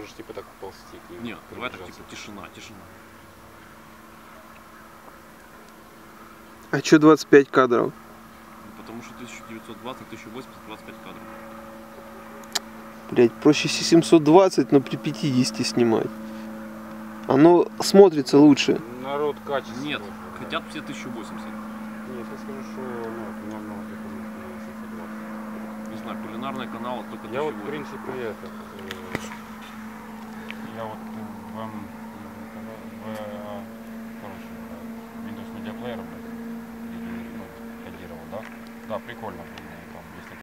можешь типа так ползти. Нет, давай так типа тишина. А что 25 кадров? Потому что 1920, 1080, 25 кадров. Блять, проще 720, но при 50 снимать. Оно смотрится лучше. Народ качество. Нет, хотят все 1080. Нет, я скажу, что ну, намного Не знаю, кулинарный канал только 1080. Я вот в принципе это. Я вот Windows Media Player кодировал, да? Да, прикольно.